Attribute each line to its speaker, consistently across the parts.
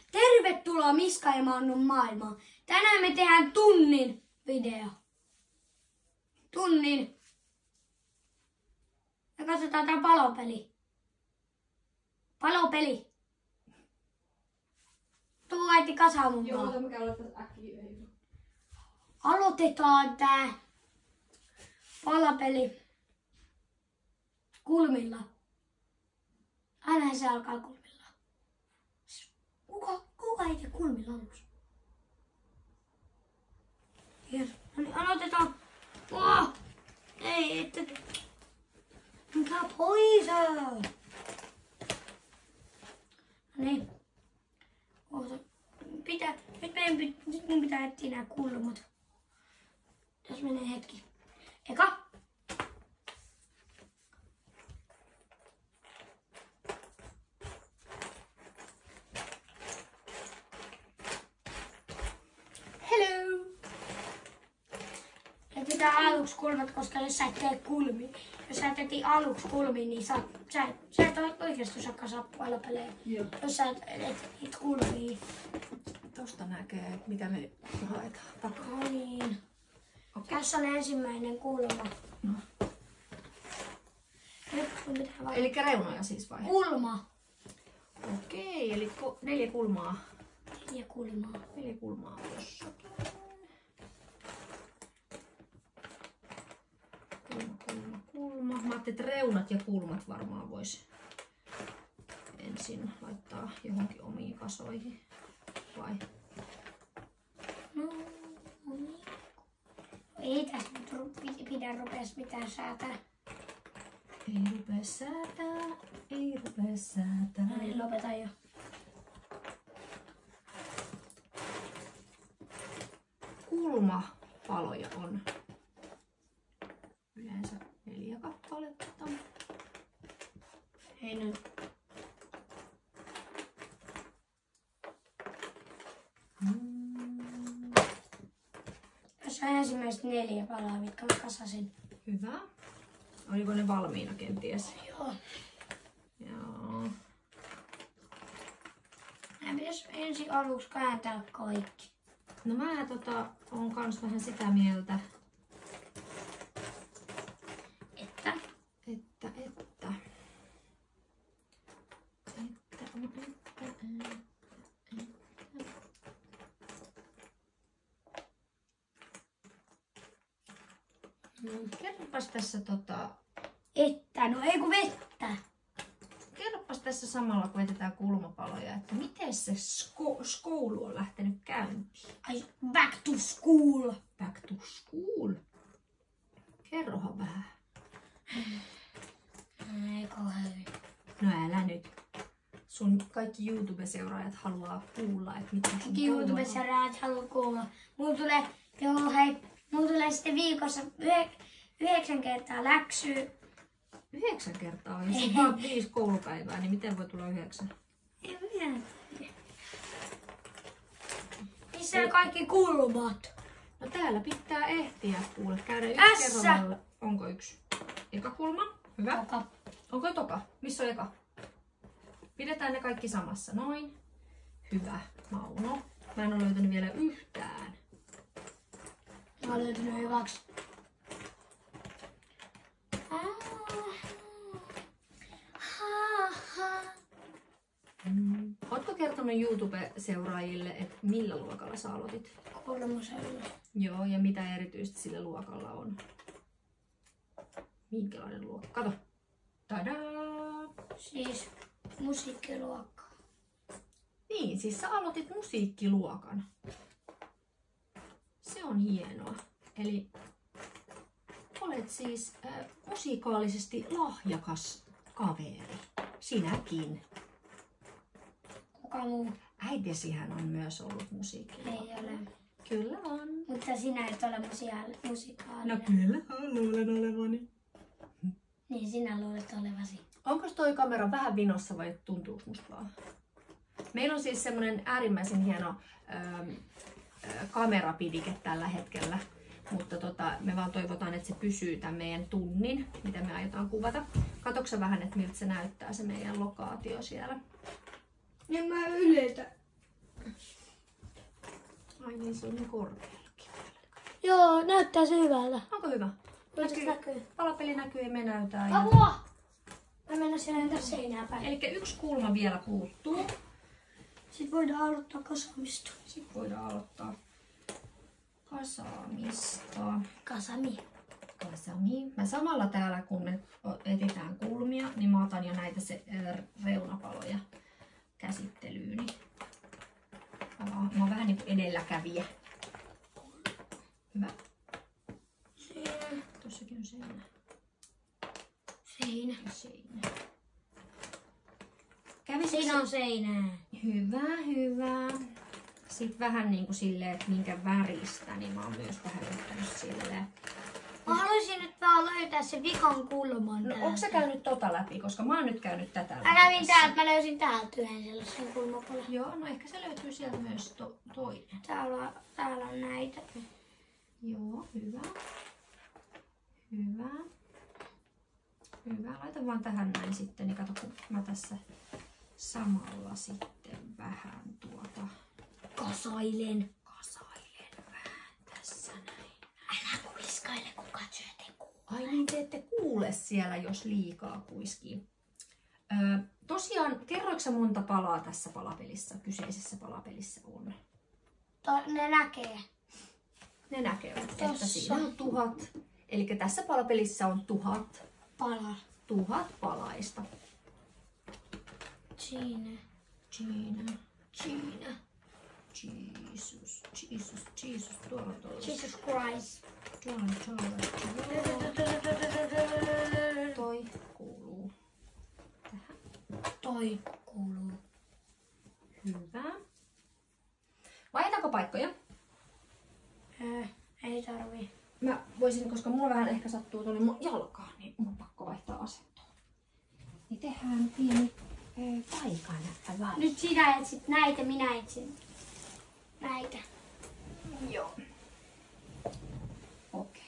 Speaker 1: Tervetuloa Miska ja Mannun maailmaan. Tänään me tehdään tunnin video. Tunnin. Ja katsotaan tää palopeli. Palopeli. Tuu äiti kasaan mun
Speaker 2: Joo,
Speaker 1: kanssa.
Speaker 2: mutta mikä aloittaa äkkiä.
Speaker 1: Aloitetaan tää palapeli kulmilla. Aina se alkaa kulmilla. Kuka ei tee kulmilla aluksi? Yes. No niin, aloitetaan. Oh! Ei, että... Mikä pois? No niin. Oota. Nyt mun pitää etsiä nää kulmat. Tässä menee hetki. Eka. Hello. Etsitään aluksi kulmat, koska jos sä et tee kulmi, jos sä et eti aluksi kulmi, niin sä et oikeesti osaa kasaa palapelejä. Jos sä et kulmia.
Speaker 2: Tosta näkee, mitä me haetaan takaa.
Speaker 1: No niin. Okay. Tässä on ensimmäinen kulma.
Speaker 2: No.
Speaker 1: Nyt sun pitää vaan...
Speaker 2: Eli reunoja siis vai?
Speaker 1: Kulma.
Speaker 2: Okei, eli 4 kulmaa.
Speaker 1: 4 kulmaa.
Speaker 2: 4 kulmaa jossakin. Kulma. Mä ajattelin, että reunat ja kulmat varmaan vois ensin laittaa johonkin omiin kasoihin. Vai?
Speaker 1: No niin. Ei tästä nyt pidä rupeas mitään säätää.
Speaker 2: Ei rupee säätää, ei rupee säätää.
Speaker 1: No niin, lopetan jo.
Speaker 2: Kulmapaloja on yleensä 4 kappaletta.
Speaker 1: Ei nyt. Tässä on ensimmäiset 4 palaa, mitkä mä kasasin.
Speaker 2: Hyvä. Oliko ne valmiina kenties?
Speaker 1: Joo.
Speaker 2: Joo.
Speaker 1: Mä pitäis ensin aluksi kääntää kaikki.
Speaker 2: No mä on kans vähän sitä mieltä,
Speaker 1: Että?
Speaker 2: että. Kerropas tässä
Speaker 1: Että, no ei kun vettä.
Speaker 2: Kerropas tässä samalla, kun etetään kulmapaloja, että miten se skoulu on lähtenyt käyntiin?
Speaker 1: Ai, back to school.
Speaker 2: Back to school. Kerrohan vähän.
Speaker 1: Ei kauhean.
Speaker 2: No älä nyt. Sun kaikki YouTube-seuraajat haluaa kuulla, että mitä sun
Speaker 1: Kaikki YouTubessa raat haluaa kuulla. Mulla tulee sitten viikossa 9 kertaa läksyä.
Speaker 2: 9 kertaa, jos on vaan 5 koulupäivää, niin miten voi tulla 9?
Speaker 1: Ei mitään. Missä on kaikki kulmat?
Speaker 2: No täällä pitää ehtiä kuule käydä yksi
Speaker 1: Tässä!
Speaker 2: kerralla. Onko yksi? Eka kulma? Hyvä.
Speaker 1: Toka.
Speaker 2: Onko toka? Missä on eka? Pidetään ne kaikki samassa. Noin. Hyvä. Mauno. Mä en ole löytänyt vielä yhtään.
Speaker 1: Mä oon löytänyt hyväksi.
Speaker 2: Ootko kertonut YouTube-seuraajille, että millä luokalla sä aloitit?
Speaker 1: 3.
Speaker 2: Joo, ja mitä erityisesti sillä luokalla on? Minkälainen luokka? Kato. Tadaa!
Speaker 1: Siis musiikkiluokka.
Speaker 2: Niin, siis sä aloitit musiikkiluokan. Se on hienoa. Eli olet siis musikaalisesti lahjakas kaveri. Sinäkin.
Speaker 1: Kuka muu?
Speaker 2: Äitisihän on myös ollut musiikkiluokalla.
Speaker 1: Ei ole.
Speaker 2: Kyllä on.
Speaker 1: Mutta sinä et ole musikaalinen.
Speaker 2: No kyllä, luulen olevani.
Speaker 1: Niin sinä luulet olevasi.
Speaker 2: Onko toi kamera vähän vinossa vai tuntuuko musta vaan? Meillä on siis semmonen äärimmäisen hieno kamerapidike tällä hetkellä. Mutta me vaan toivotaan, että se pysyy tämän meidän tunnin, mitä me aiotaan kuvata. Katoksa vähän, että miltä se näyttää se meidän lokaatio siellä.
Speaker 1: Niin mä yletä.
Speaker 2: Ei se on niin korkeallakin.
Speaker 1: Joo, näyttää se hyvältä.
Speaker 2: Onko hyvä?
Speaker 1: Näkyy.
Speaker 2: Palapeli näkyy ja me näytään.
Speaker 1: Apua! Mä mennä siellä seinää päin.
Speaker 2: Eli yksi kulma vielä puuttuu.
Speaker 1: Sitten voidaan aloittaa kasaamista.
Speaker 2: Sitten voidaan aloittaa kasaamista.
Speaker 1: Kasami.
Speaker 2: Mä samalla täällä, kun me etsitään kulmia, niin mä otan jo näitä reunapaloja käsittelyyni. Mä oon vähän niin kuin edelläkävijä. Hyvä.
Speaker 1: Siinä.
Speaker 2: Tossakin on seinä.
Speaker 1: Seinä.
Speaker 2: Seinä.
Speaker 1: Siinä on seinää.
Speaker 2: Hyvä. Sitten vähän niin kuin silleen, että minkä väristä, niin mä oon myös vähän yrittänyt silleen.
Speaker 1: Mä haluaisin nyt vaan löytää se vikan kulman.
Speaker 2: No onko sä käynyt tota läpi, koska mä oon nyt käynyt tätä läpi.
Speaker 1: Mä kävin täältä, mä löysin täältä yhden sellaisen kulmapalan.
Speaker 2: Joo, no ehkä se löytyy sieltä myös toinen.
Speaker 1: Täällä on näitä.
Speaker 2: Joo, hyvä. Laita vaan tähän näin sitten, niin kato kun mä tässä samalla sitten vähän
Speaker 1: kasailen
Speaker 2: vähän tässä näin.
Speaker 1: Älä kuiskaile, kun katsojat ei kuule.
Speaker 2: Ai niin, te ette kuule siellä, jos liikaa kuiskii. Tosiaan, kerroitko sä monta palaa tässä kyseisessä palapelissä on?
Speaker 1: Ne näkee.
Speaker 2: Ne näkevät, että siinä on 1000. Eli tässä palapelissä on 1000
Speaker 1: Pala.
Speaker 2: 1000 palaista.
Speaker 1: Siinä.
Speaker 2: Jesus. Tuolla.
Speaker 1: Jesus Christ.
Speaker 2: Tuolla. Toi kuuluu tähän.
Speaker 1: Toi kuuluu.
Speaker 2: Hyvä. Vaihdetaanko paikkoja?
Speaker 1: Ei tarvii.
Speaker 2: Mä voisin, koska mulla vähän ehkä sattuu tuonne mun jalkaan, niin mun on pakko vaihtaa asentoa. Niin tehdään pieni paikan.
Speaker 1: Nyt sinä etsit näitä, minä etsin näitä.
Speaker 2: Joo. Okei.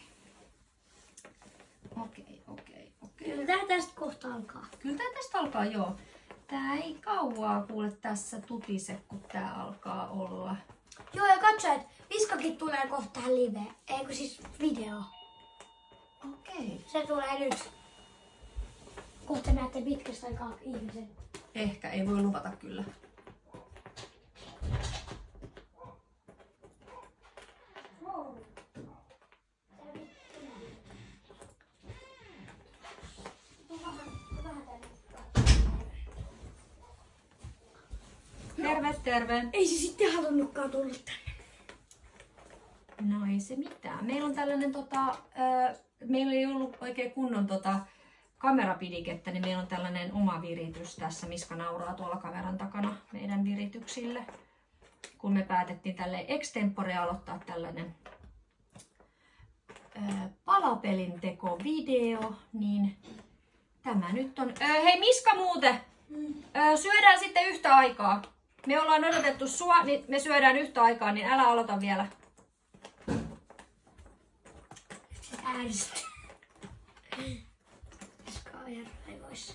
Speaker 1: Kyllä tää tästä kohta alkaa.
Speaker 2: Kyllä tää tästä alkaa, joo. Tää ei kauaa kuule tässä tutise, kun tää alkaa olla.
Speaker 1: Joo, ja katsojat, Viskakin tulee kohta live. Eikö siis video.
Speaker 2: Okei.
Speaker 1: Se tulee nyt. Kohta näette pitkästä aikaa ihmisen.
Speaker 2: Ehkä, ei voi luvata kyllä. Terve.
Speaker 1: Ei se sitten halunnutkaan tulla tänne.
Speaker 2: No ei se mitään. Meillä on tällainen meillä ei ollut oikein kunnon kamerapidikettä, niin meillä on tällainen oma viritys tässä. Miska nauraa tuolla kameran takana meidän virityksille. Kun me päätettiin tälle extempore aloittaa tällainen palapelin tekovideo, niin tämä nyt on... hei Miska muuten! Syödään sitten yhtä aikaa. Me ollaan odotettu sua, niin me syödään yhtä aikaa, niin älä aloita vielä.
Speaker 1: Se ärsyttää. Miska on ihan raivoissa.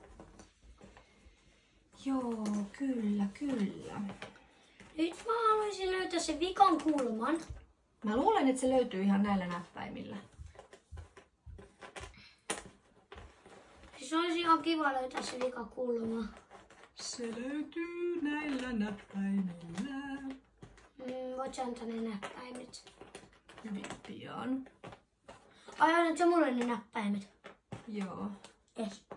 Speaker 2: Joo, kyllä.
Speaker 1: Nyt mä haluaisin löytää sen vikan kulman.
Speaker 2: Mä luulen, että se löytyy ihan näillä näppäimillä.
Speaker 1: Siis olisi ihan kiva löytää se vikan kulma.
Speaker 2: Se löytyy näillä näppäimillä.
Speaker 1: Voit sä antaa ne näppäimet?
Speaker 2: Hyvin pian.
Speaker 1: Ai annat sä mulle ne näppäimet?
Speaker 2: Joo.
Speaker 1: Yes.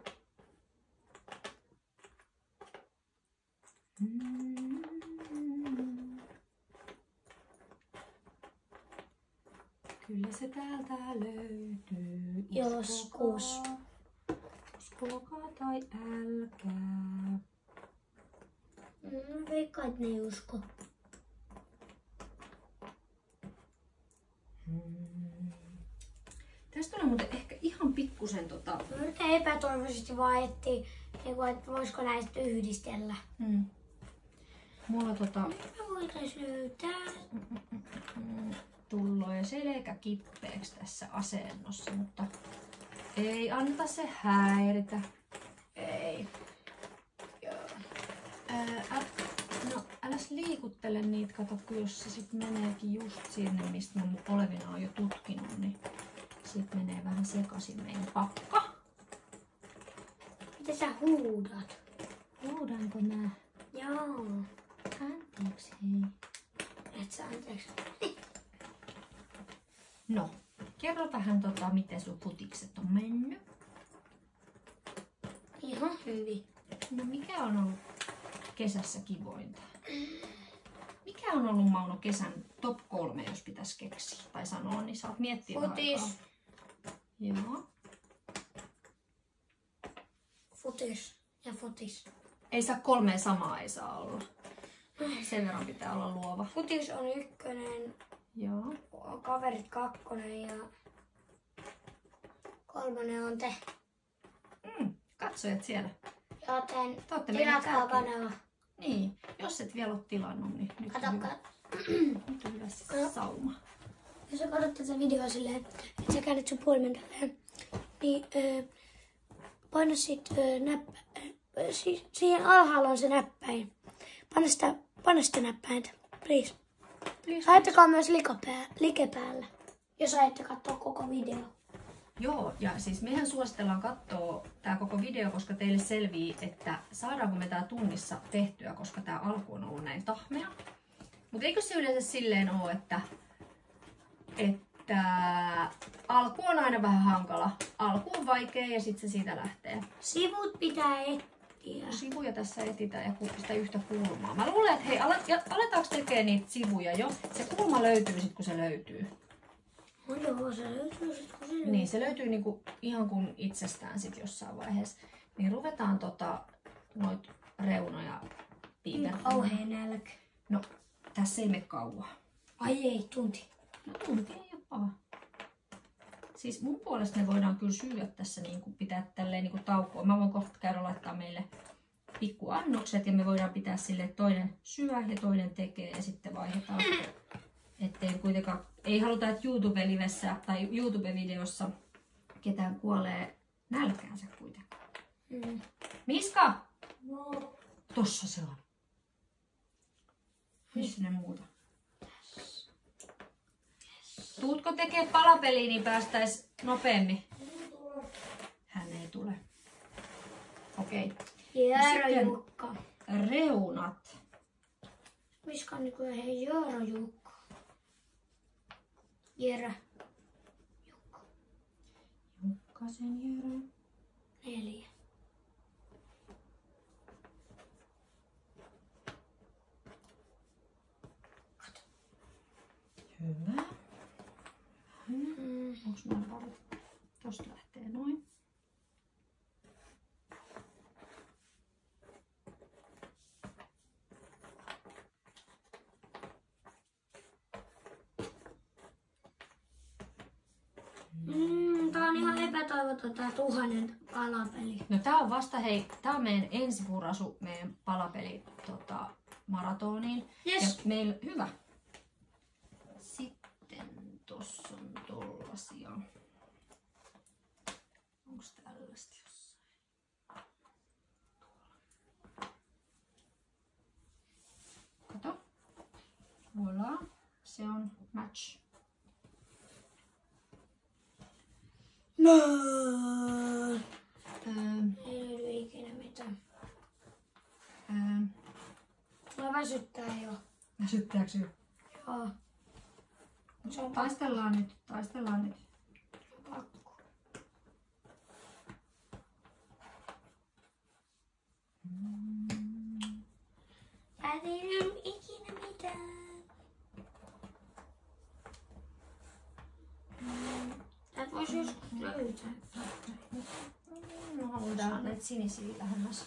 Speaker 2: Kyllä se täältä löytyy.
Speaker 1: Joskus.
Speaker 2: Uskokaa tai älkää.
Speaker 1: Veikkaan, että ne ei usko.
Speaker 2: Tästä tulee muuten ehkä ihan pikkusen
Speaker 1: Mä yritän epätoivoisesti vaan etsiä, että voisiko näistä yhdistellä.
Speaker 2: Mulla
Speaker 1: Me voitais löytää.
Speaker 2: Tulloja selkä kippeeksi tässä asennossa, mutta ei anneta se häiritä. Ei. Joo. Äläs liikuttele niitä, kato, jos se sit meneekin just sinne, mistä mä olevina on jo tutkinut, niin sit menee vähän sekaisin meidän pakka.
Speaker 1: Mitä sä huudat?
Speaker 2: Huudanko mä?
Speaker 1: Joo.
Speaker 2: Anteeksi, hei.
Speaker 1: Et sä anteeksi.
Speaker 2: No, kerro vähän miten sun putikset on mennyt.
Speaker 1: Ihan hyvin.
Speaker 2: No mikä on ollut kesässä kivointa? Mikä on ollut, Mauno, kesän top 3, jos pitäisi keksiä tai sanoa, niin saat miettiä vähän aikaa.
Speaker 1: Futis.
Speaker 2: Joo.
Speaker 1: Futis ja futis.
Speaker 2: Ei saa 3 samaa, ei saa olla. Sen verran pitää olla luova.
Speaker 1: Futis on 1,
Speaker 2: Joo.
Speaker 1: kaverit 2 ja 3 on te.
Speaker 2: Katsojat siellä.
Speaker 1: Joten
Speaker 2: Te meidän
Speaker 1: tilatkaa
Speaker 2: kärkeen.
Speaker 1: kanava.
Speaker 2: Niin, jos et vielä ole tilannut, niin nyt on hyvä, nyt on hyvä sauma.
Speaker 1: Jos sä katsot tätä videoa silleen, että sä käännät sun puhelimen tälleen, niin paina sit siihen alhaalla on se näppäin. Paina sitä näppäintä, please. Laittakaa myös like päälle, jos ajatte katsoa koko video.
Speaker 2: Joo, ja siis mehän suositellaan katsoa tää koko video, koska teille selvii, että saadaanko me tää tunnissa tehtyä, koska tää alku on ollut näin tahmea. Mutta eikö se yleensä silleen ole, että alku on aina vähän hankala. Alku on vaikea ja sitten se siitä lähtee.
Speaker 1: Sivut pitää etsiä.
Speaker 2: Sivuja tässä etsitään ja sitä yhtä kulmaa. Mä luulen, että hei, aletaanko tekemään niitä sivuja jo? Se kulma löytyy sitten, kun se löytyy.
Speaker 1: No joo, se löytyy sit kun se löytyy.
Speaker 2: Niin, se löytyy niinku ihan kuin itsestään sit jossain vaiheessa. Niin ruvetaan noit reunoja piipertämään.
Speaker 1: Kauhea nälkä.
Speaker 2: No, tässä ei mene kauaa.
Speaker 1: Ai ei, tunti.
Speaker 2: No tunti ei ole paha. Siis mun puolesta me voidaan kyllä syödä tässä, niin kuin pitää tälleen niin kuin taukoa. Mä voin kohta käydä laittaa meille pikkuannokset ja me voidaan pitää sille, että toinen syö ja toinen tekee ja sitten vaihdetaan. Ettei kuitenkaan, ei haluta, että YouTube-livessä tai YouTube-videossa ketään kuolee nälkäänsä kuitenkaan. Miska!
Speaker 1: No.
Speaker 2: Tossa se on. Missä ne muuta? Tuutko tekee palapeliä, niin päästäis nopeammin? Hän ei tule. Okei.
Speaker 1: Jörö Jukka.
Speaker 2: Reunat.
Speaker 1: Miska on nykyään hei Jörö Jukka. Jörö Jukka.
Speaker 2: Jukkasen Jörö.
Speaker 1: 4.
Speaker 2: Hyvä. Onks noin paljon? Tosta lähtee noin.
Speaker 1: Tää on ihan epätoivoton tää 1000 palapeli.
Speaker 2: No tää on vasta, hei, tää on meidän ensipurasu meidän palapeli maratoniin.
Speaker 1: Yes.
Speaker 2: Ja meillä, hyvä. Sitten tossa on tollasia. Onks tällaista jossain? Kato. Voilà. Se on match.
Speaker 1: No. Ei löydy ikinä mitään. Mulla väsyttää jo.
Speaker 2: Väsyttääkö jo?
Speaker 1: Joo. Se on
Speaker 2: Taistellaan nyt, taistellaan nyt.
Speaker 1: pakko. Ei löydy ikinä mitään. Täältä voisi joskus löytää.
Speaker 2: No halutaan näitä sinisiä lähemmäs.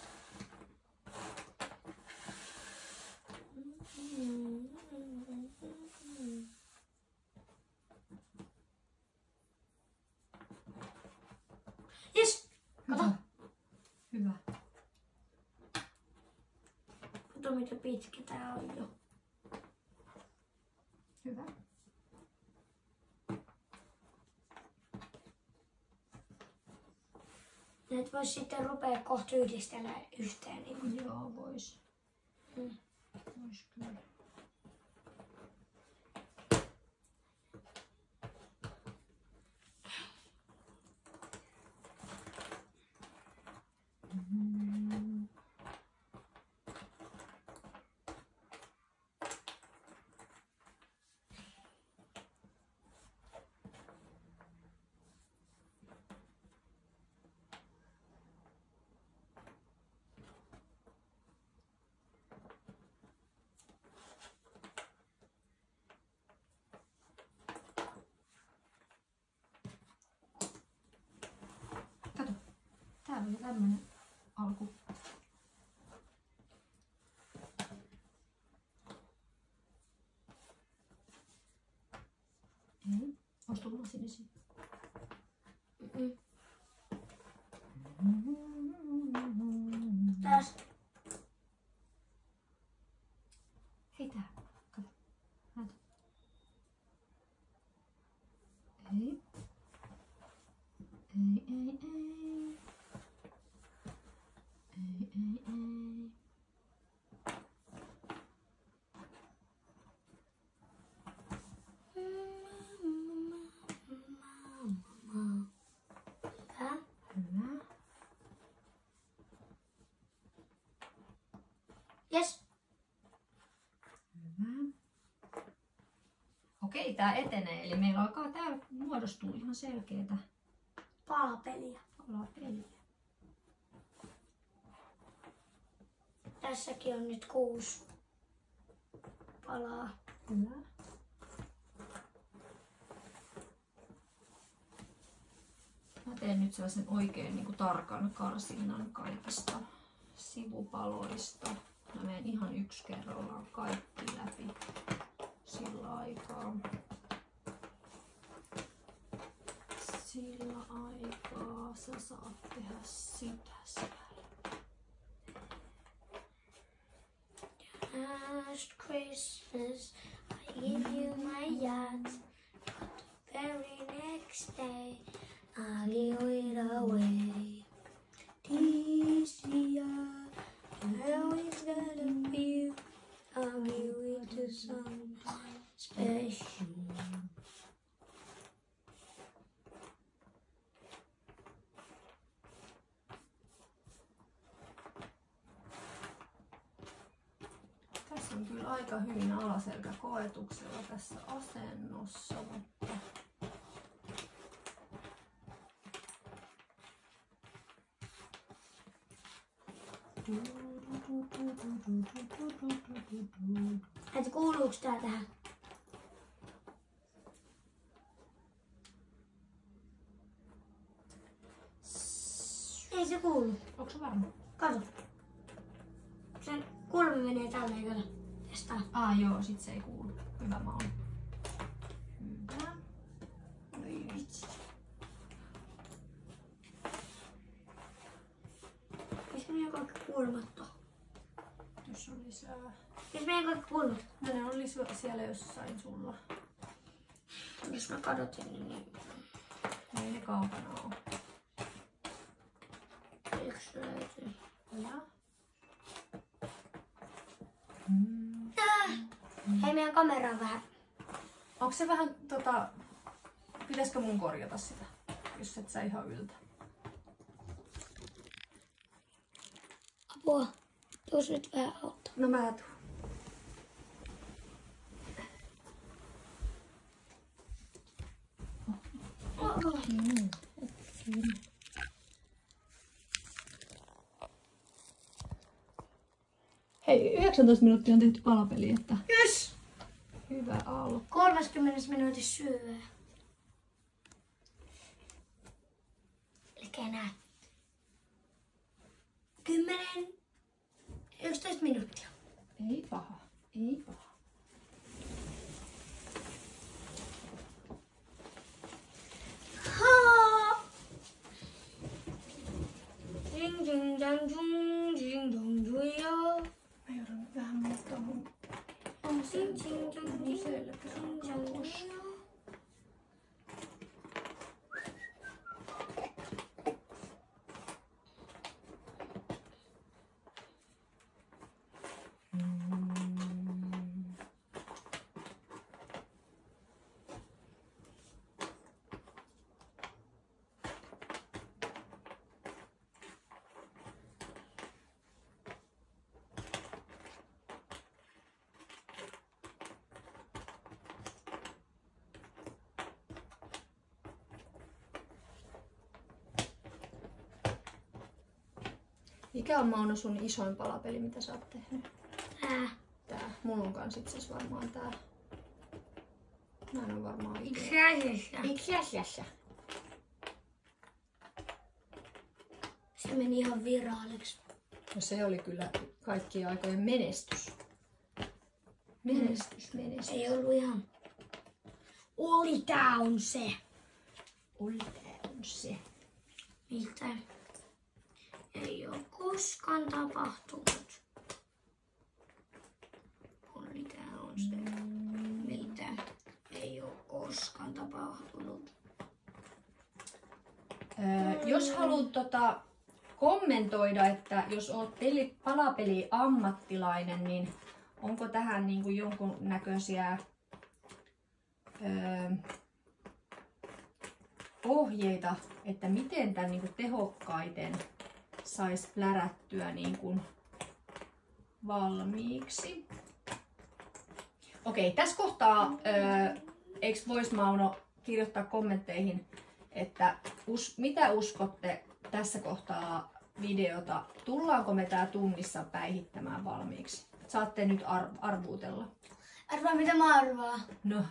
Speaker 1: Jes! Kato.
Speaker 2: Hyvä.
Speaker 1: Kato mitä pitkä tää on jo.
Speaker 2: Hyvä.
Speaker 1: Näitä vois sitten rupea kohta yhdistellä yhteen. Niin.
Speaker 2: Joo, vois. Ois kyllä. Kato, täällä oli tämmönen alku. Ei, ois tullut lasinesi.
Speaker 1: Taas.
Speaker 2: Hei tää, kato. Näytä. Ei. Ei, ei, ei. Ei, ei, ei.
Speaker 1: Tää.
Speaker 2: Hyvä.
Speaker 1: Jes.
Speaker 2: Hyvä. Okei, tää etenee, eli meillä alkaa täällä muodostua ihan selkeetä
Speaker 1: Palapeliä.
Speaker 2: palapeliä.
Speaker 1: Tässäkin on nyt 6 palaa.
Speaker 2: Hyvä. Mä teen nyt sellaisen oikein niin kuin tarkan karsinnan kaikista sivupaloista. Mä menen ihan yksi kerrallaan kaikki läpi sillä aikaa. Sillä aikaa sä saat tehdä sitä siellä.
Speaker 1: Last Christmas I gave you my yacht, but the very next day I gave it away. This year now it's gonna be, I'll give it to someone special.
Speaker 2: Tässä on kyllä aika hyvin alaselkäkoetuksella tässä asennossa, mutta
Speaker 1: Et kuuluuks tää tähän? Ei se kuulu.
Speaker 2: onko se varma?
Speaker 1: Kato. Sen kulmi menee tälleen, kato. Testaa.
Speaker 2: Joo, sit se ei kuulu. Hyvä mä oon. Hyvä. Oi vitsi.
Speaker 1: Missä meidän kaikki kulmat on?
Speaker 2: Tässä on lisää.
Speaker 1: Missä meidän kaikki kulmat?
Speaker 2: No ne oli siellä jossain sulla.
Speaker 1: Jos mä kadotin, niin
Speaker 2: Ei ne kaukana oo.
Speaker 1: yksi löytyy.
Speaker 2: Ja.
Speaker 1: Hei, meidän kamera on vähän.
Speaker 2: Onko se vähän pitäisikö mun korjata sitä, jos et sä ihan yltä?
Speaker 1: Apua. Tuus nyt vähän auttaa.
Speaker 2: No mä tuun. Hei, 19 minuuttia on tehty palapeli, että
Speaker 1: Yes!
Speaker 2: hyvä alku.
Speaker 1: 30 minuutissa syödään. Eli näin. 11 minuuttia.
Speaker 2: Ei paha, ei paha.
Speaker 1: Ha! Ding ding dang dung ding dong duyo.
Speaker 2: Mä joudun vähän muuttaa mun
Speaker 1: Ding ding dang
Speaker 2: mun
Speaker 1: ding
Speaker 2: selkää.
Speaker 1: ding dong duyo.
Speaker 2: Mikä on Mauno sun isoin palapeli, mitä sä oot tehnyt? Tää. Mulla on kans itse asiassa varmaan tää. Mä en oo varmaan
Speaker 1: Itse asiassa. Se meni ihan viraaliksi.
Speaker 2: No se oli kyllä kaikkien aikojen menestys. Menestys.
Speaker 1: Ei ollut ihan. Oli tää on se. Mitä ei oo koskaan tapahtunut. Oli tää on se. Mitä ei oo koskaan tapahtunut.
Speaker 2: Jos haluat kommentoida, että jos oot palapeli ammattilainen, niin onko tähän niinku jonkun näköisiä ohjeita, että miten tämän niinku tehokkaiten saisi plärättyä niinku valmiiksi? Okei, tässä kohtaa eikö vois Mauno kirjoittaa kommentteihin, että mitä uskotte tässä kohtaa videota, tullaanko me tää tunnissa päihittämään valmiiksi? Saatte nyt arvuutella.
Speaker 1: Arvaa mitä mä arvaan.
Speaker 2: No.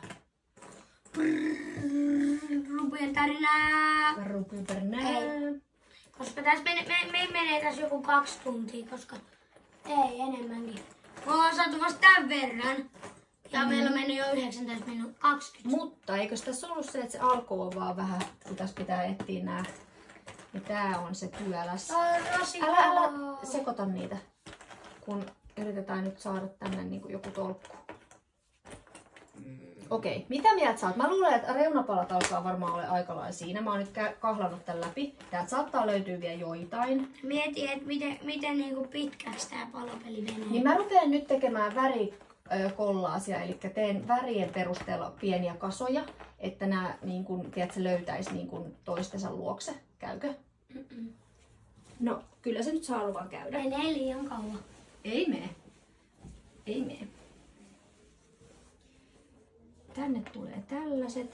Speaker 1: Rumpujen tarinaa.
Speaker 2: Ei.
Speaker 1: Koska tässä menee tässä joku 2 tuntia, koska ei enemmänkin. Me ollaan saatu vasta tämän verran. Ja meillä on mennyt jo 19 minuuttia 20.
Speaker 2: Mutta eikö tässä ollut se, että se alku on vaan vähän, kun tässä pitää etsiä nää. Ja tää on se työläs. Älä sekoita niitä, kun yritetään nyt saada tänne niin kuin joku tolkku. Okei, mitä mieltä sä oot? Mä luulen, että reunapalat alkaa varmaan olla aika lailla siinä. Mä oon nyt kahlannut tän läpi. Täältä saattaa löytyä vielä joitain.
Speaker 1: Mieti, että miten niinku pitkäksi tää palapeli menee.
Speaker 2: Niin mä rupean nyt tekemään värikollaasia, eli teen värien perusteella pieniä kasoja, että nämä niin kun, tiedätkö, löytäisi niin kun toistensa luokse. Käykö? No, kyllä se nyt saa luvan käydä.
Speaker 1: Menee liian kauan.
Speaker 2: Ei mene. Tänne tulee tällaiset,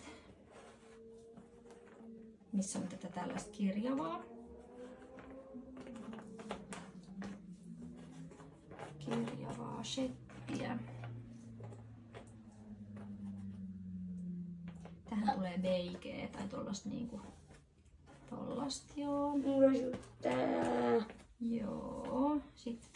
Speaker 2: missä on tätä tällaista kirjavaa. Kirjavaa sheppiä. Tähän tulee veikeä tai tollasta niinku, tollasta joo. Joo. Sitten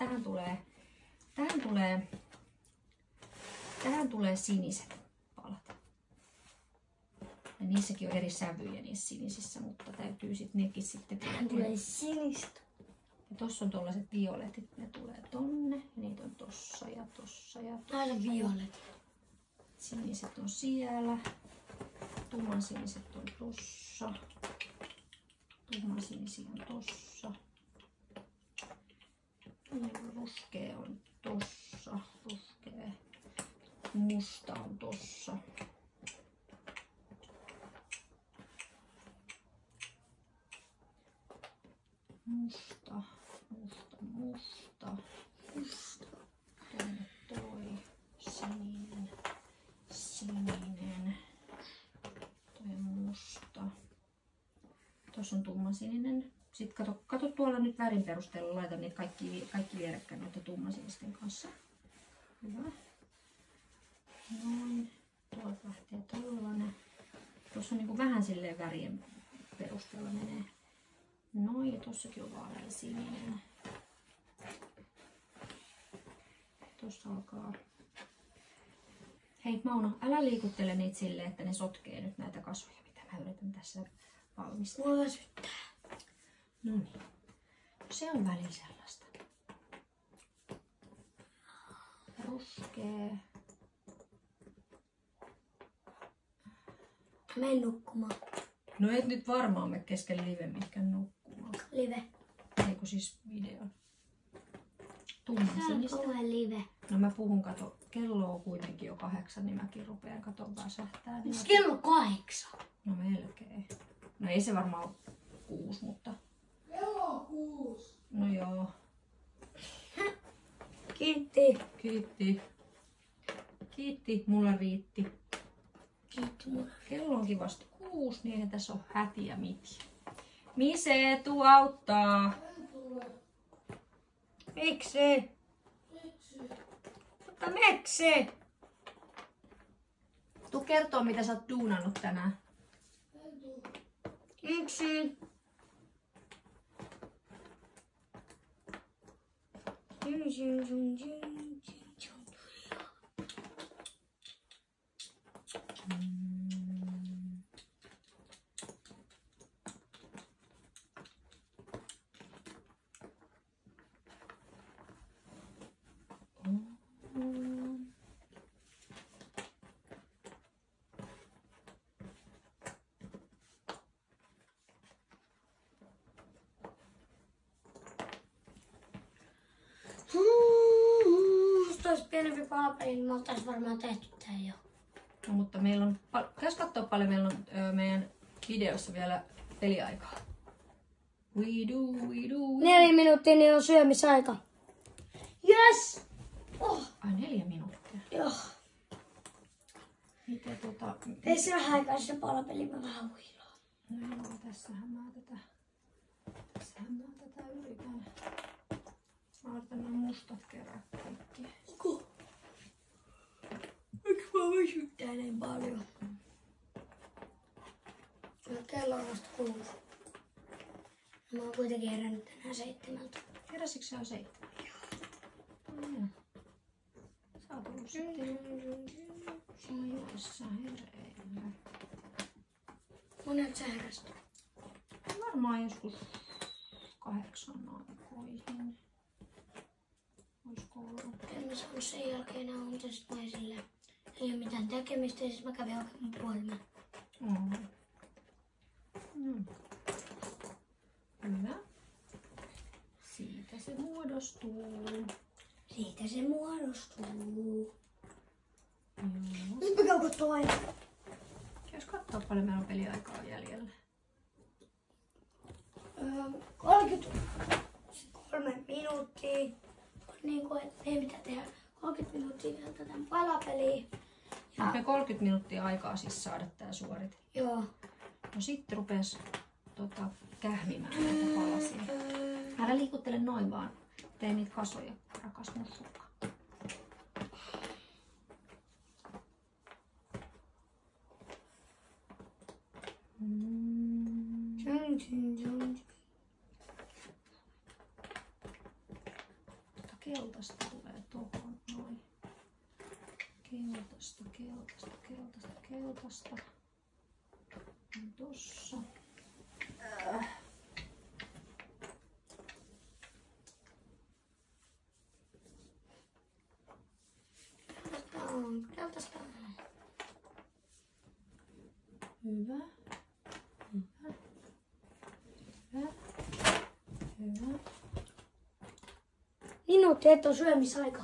Speaker 2: tähän tulee siniset palat. Ja niissäkin on eri sävyjä niissä sinisissä, mutta täytyy sitten nekin sitten.
Speaker 1: Tähän tulee sinistä.
Speaker 2: Ja tossa on tollaset violetit, ne tulee tonne. Ja niitä on tossa ja tossa ja tossa.
Speaker 1: Aina violetit.
Speaker 2: Siniset on siellä. Tummansiniset on tossa. Tummansinisiä on tossa. Ja ruskea on tossa. Ruskea. Musta on tossa. Musta. Tänne toi. Sininen. Toi musta. Tuossa on tummansininen. Sitten kato tuolla nyt värin perusteella. Laitan niitä kaikki vierekkäin noita tummansinisten kanssa. Hyvä. Noin. Tuolta lähtee tollanen. Tuossa on niinku vähän silleen värien perusteella menee. Noin, ja tossakin on vaalean sininen. Tossa alkaa. Hei Mauno, älä liikuttele niitä silleen, että ne sotkee nyt näitä kasvoja, mitä mä yritän tässä valmistaa.
Speaker 1: Mua väsyttää.
Speaker 2: No niin. Se on välillä sellaista. Ruskee.
Speaker 1: Mene nukkumaan.
Speaker 2: No et nyt varmaan me kesken live mitkään nukkumaan.
Speaker 1: Live.
Speaker 2: Eiku siis video. Tummansinistä.
Speaker 1: Live.
Speaker 2: No mä puhun, kato, kello on kuitenkin jo 8, niin mäkin rupean katon väsähtää. Niin
Speaker 1: Kello 8.
Speaker 2: No melkein. No ei se varmaan ole 6, mutta...
Speaker 1: Kello on 6.
Speaker 2: No joo. Kiitti, mulla riitti.
Speaker 1: Kiitti mulle.
Speaker 2: Kello onkin vasta 6, niin ei tässä on hätiä mitään. Mise, tuu auttaa.
Speaker 1: Miksi? Mutta miksi?
Speaker 2: Tuu kertoo, mitä sä oot duunannut tänään.
Speaker 1: Miksi? Jos olisi pienempi palapeli, niin me oltais varmaan tehty tää jo.
Speaker 2: No, mutta meillä on, pitäis katsoa paljon meillä on meidän videossa vielä peliaikaa. We do.
Speaker 1: 4 minuuttia, niin on syömisaika. Yes! Oh.
Speaker 2: Ai 4 minuuttia.
Speaker 1: Joo.
Speaker 2: Miten
Speaker 1: Tee se vähän aikaa se palapeli, mä vähän huilaan.
Speaker 2: No joo, tässähän mä tätä yritän. Mä otan nämä mustat kerran kaikki.
Speaker 1: Miksi mä väsyttää niin paljon? Kello on vasta 6. Mä oon kuitenkin herännyt tänään 7.
Speaker 2: Heräsitkö sä jo 7? Joo. Sä oot ollut sitten ajoissa hereillä.
Speaker 1: Monet sä heräsit?
Speaker 2: Varmaan joskus 8 aikoihin. Oisko ollut?
Speaker 1: En mä saanut sen jälkeen enää unta, sit mä silleen. Ei oo mitään tekemistä, ja siis mä kävin oikein mun puolimaan.
Speaker 2: Hyvä. Siitä se muodostuu.
Speaker 1: Siitä se muodostuu.
Speaker 2: Joo.
Speaker 1: Nyt mä käyn katsoa aina.
Speaker 2: Käys kattoo paljon meillä on peliaikaa jäljellä.
Speaker 1: 33 minuuttia. Niin kuin, että ei mitään tehdä. 30 minuuttia vielä tätä palapeliä.
Speaker 2: Ja me 30 minuuttia aikaa siis saada tää suoritettua.
Speaker 1: Joo.
Speaker 2: No sitten rupes kähmimään näitä palasia. Älä liikuttele noin vaan. Tee niitä kasoja, rakas mussukka. Keltaista tulee tohon noin. Keltaista. On tossa.
Speaker 1: Keltaista.
Speaker 2: Hyvä.
Speaker 1: Minuutti, että on syömisaika.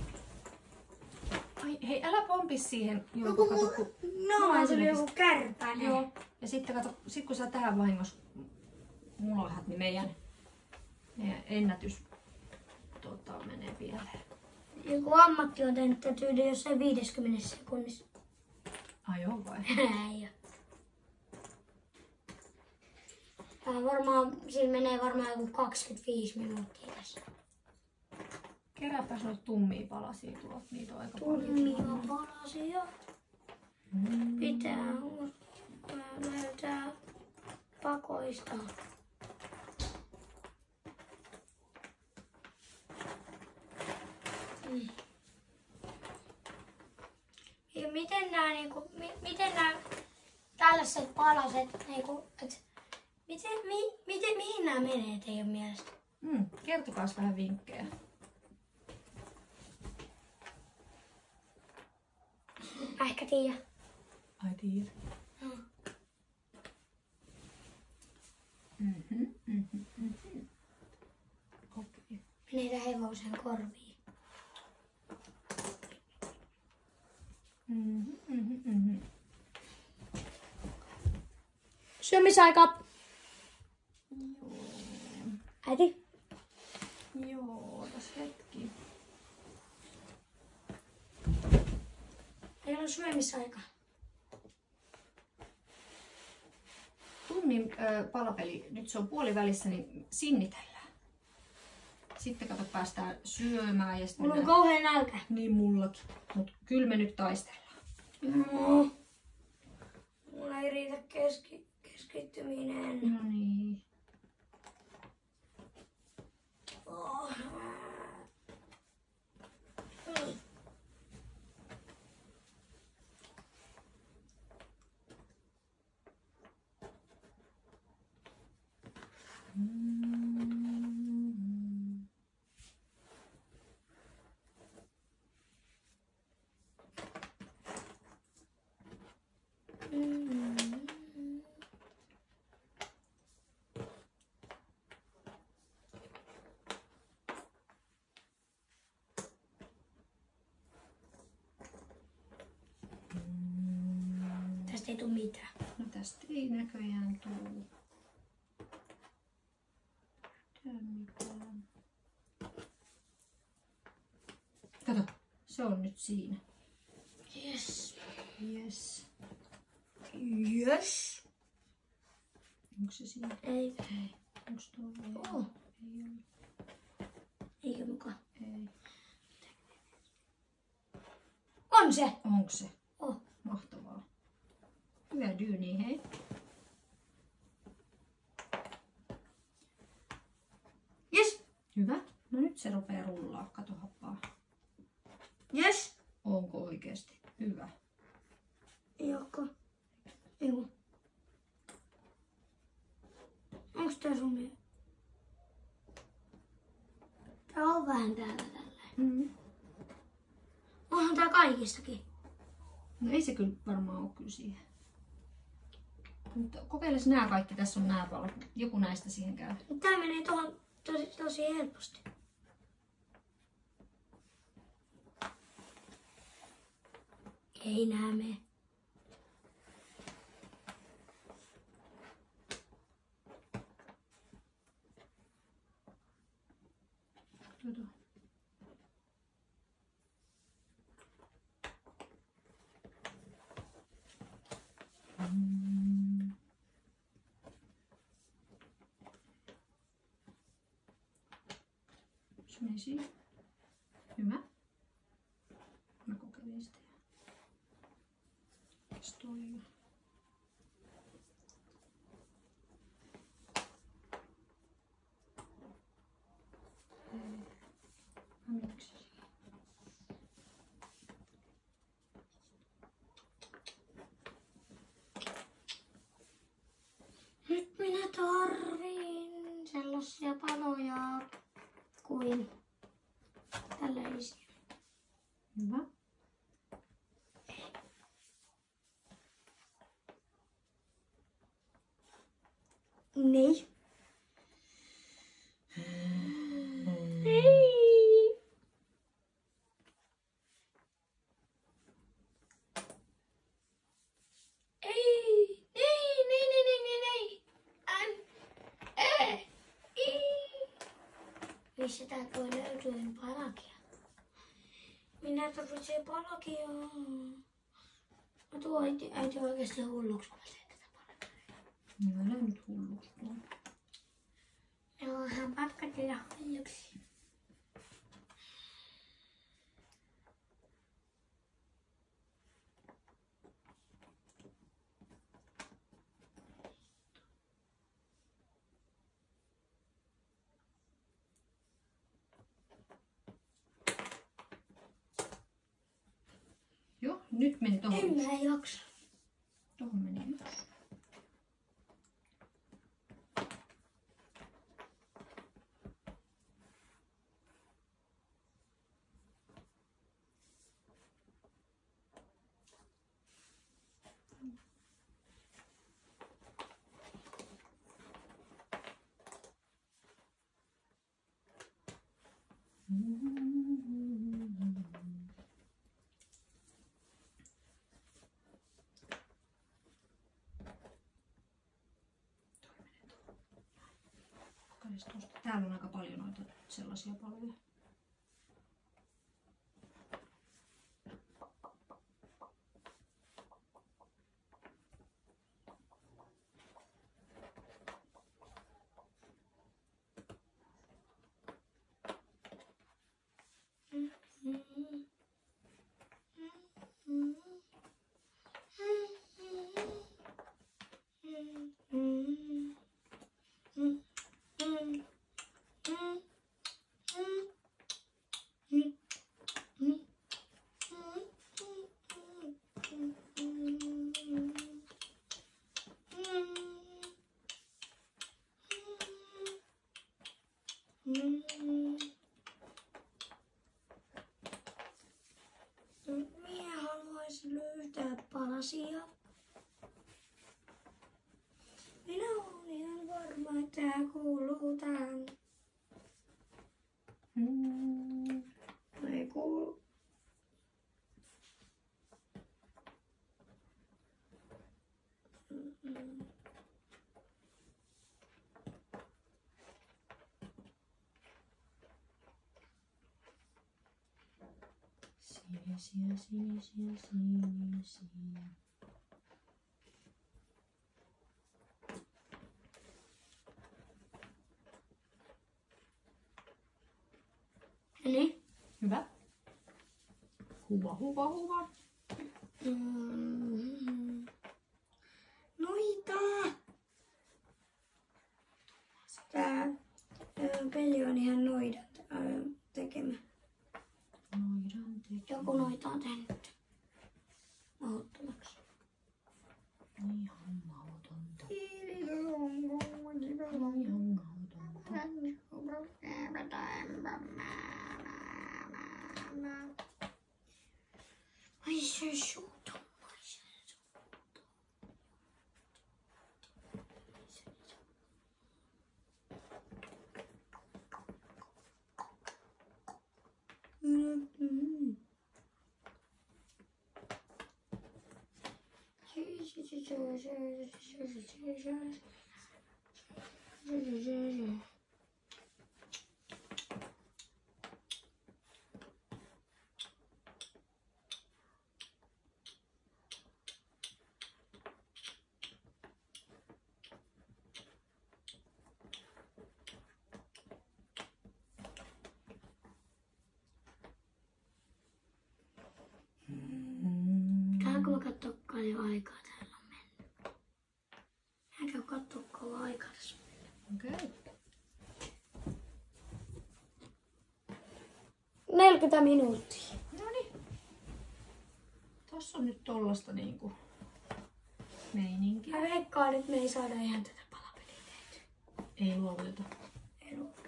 Speaker 2: Ai hei, älä pompi siihen. Joo,
Speaker 1: Joku
Speaker 2: kato, kun...
Speaker 1: No, se oli joku kärpänen.
Speaker 2: Joo. Ja sitten kato, kun sä tähän vahingossa mulohat, niin meidän ennätys menee pieleen.
Speaker 1: Joku ammatti on tehnyt tätä tyyliin jossain 50 sekunnissa.
Speaker 2: Ai joo vai?
Speaker 1: Ei oo. Siinä menee varmaan joku 25 minuuttia tässä.
Speaker 2: Kerääpäs noita tummia palasia tuolta, niitä on aika paljon.
Speaker 1: Tummia palasia. Pitää löytää pakoista. Ja miten nämä tällaiset palaset, mihin nämä menee teidän mielestä?
Speaker 2: Kertokaas vähän vinkkejä.
Speaker 1: Mä ehkä tiedän.
Speaker 2: Ai tiedä. Okei.
Speaker 1: Menee tähän hevosen korviin. Syömisaika.
Speaker 2: Joo.
Speaker 1: Äiti.
Speaker 2: Joo, tässä hetki.
Speaker 1: Meillä on syömisaika.
Speaker 2: Tunnin palapeli, nyt se on puolivälissä, niin sinnitellään. sitten kato päästään syömään ja sitten
Speaker 1: Mulla on kauhean nälkä.
Speaker 2: Niin mullakin. Mut kyllä me nyt taistellaan.
Speaker 1: No. Mulla ei riitä keskittyminen.
Speaker 2: No niin.
Speaker 1: Oh. Tästä ei tule mitään.
Speaker 2: No tästä ei näköjään tule mitään. Kato, se on nyt siinä.
Speaker 1: Yes.
Speaker 2: Yes.
Speaker 1: Yes.
Speaker 2: Onko se siinä?
Speaker 1: Ei.
Speaker 2: Ei. Onks tuo vielä?
Speaker 1: Oh.
Speaker 2: Ei ole.
Speaker 1: Eikö mukaan?
Speaker 2: Ei.
Speaker 1: On se.
Speaker 2: Onko se?
Speaker 1: Oh.
Speaker 2: Mahtavaa. Hyvä dyyni, hei.
Speaker 1: Yes.
Speaker 2: Hyvä. No nyt se rupeaa rullaa. Kato happaa.
Speaker 1: Yes.
Speaker 2: Onko oikeesti? Hyvä.
Speaker 1: Joko? Eiku. Onks tää sun mielestä? Tää on vähän täällä tälleen. Onhan tää kaikistakin.
Speaker 2: No ei se kyllä varmaan ole kyllä siihen. Mutta kokeiles nää kaikki. Tässä on nää palot. Joku näistä siihen käy.
Speaker 1: Tää menee tohon tosi helposti. Ei nää mene.
Speaker 2: Tuota. Se meni siihen. Hyvä. Mä kokeilin sitä. Mikäs toi on? Miksi?
Speaker 1: Nyt minä tarviin sellaisia paloja kuin tällaisia.
Speaker 2: Hyvä.
Speaker 1: Niin. Missä täältä voi löytyä palakia? Minä tarvitsen palakia. No tuo äiti oikeasti hulluksi, kun mä teen tätä palakia.
Speaker 2: Niin älä nyt hulluksi tuo.
Speaker 1: Joo, hän patkatella hulluksi.
Speaker 2: Joo, nyt meni tohon.
Speaker 1: En mä jaksa.
Speaker 2: Tohon meni yksi. Täällä on aika paljon noita sellaisia paloja.
Speaker 1: tää kuuluu tähän. Ei kuulu.
Speaker 2: Sinisiä.
Speaker 1: Eli?
Speaker 2: Hyvä. Huva.
Speaker 1: Noita! Tää peli on ihan noidan tekemä. Joku noita on tehnyt mahdottomaksi.
Speaker 2: Ihan mautonta.
Speaker 1: Ai se suutu. Saanko mä katsoa paljon aikaa täällä on mennyt? Mä käyn katsoa kauan aikaa tässä on mennyt.
Speaker 2: Okei.
Speaker 1: 40 minuuttia.
Speaker 2: Noniin. Tossa on nyt tollasta niinku meininkiä.
Speaker 1: Mä veikkaan, että me ei saada ihan tätä palapeliä tehtyä.
Speaker 2: Ei luovuteta.
Speaker 1: Ei luovuteta.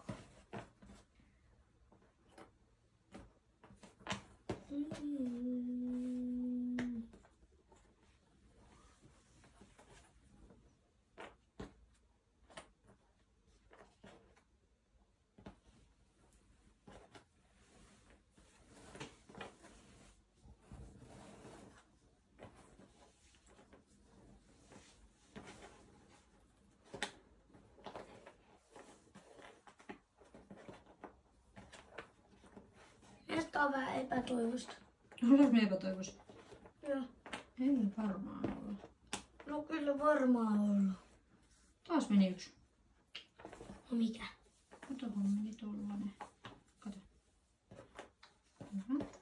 Speaker 1: Tästä on vähän epätoivosta.
Speaker 2: Ollaanko me epätoivoisia?
Speaker 1: Joo.
Speaker 2: Ei varmaan olla.
Speaker 1: No kyllä varmaan olla.
Speaker 2: Taas meni yksi.
Speaker 1: No mikä?
Speaker 2: Tohon meni tollanen. Kato. Hyvä.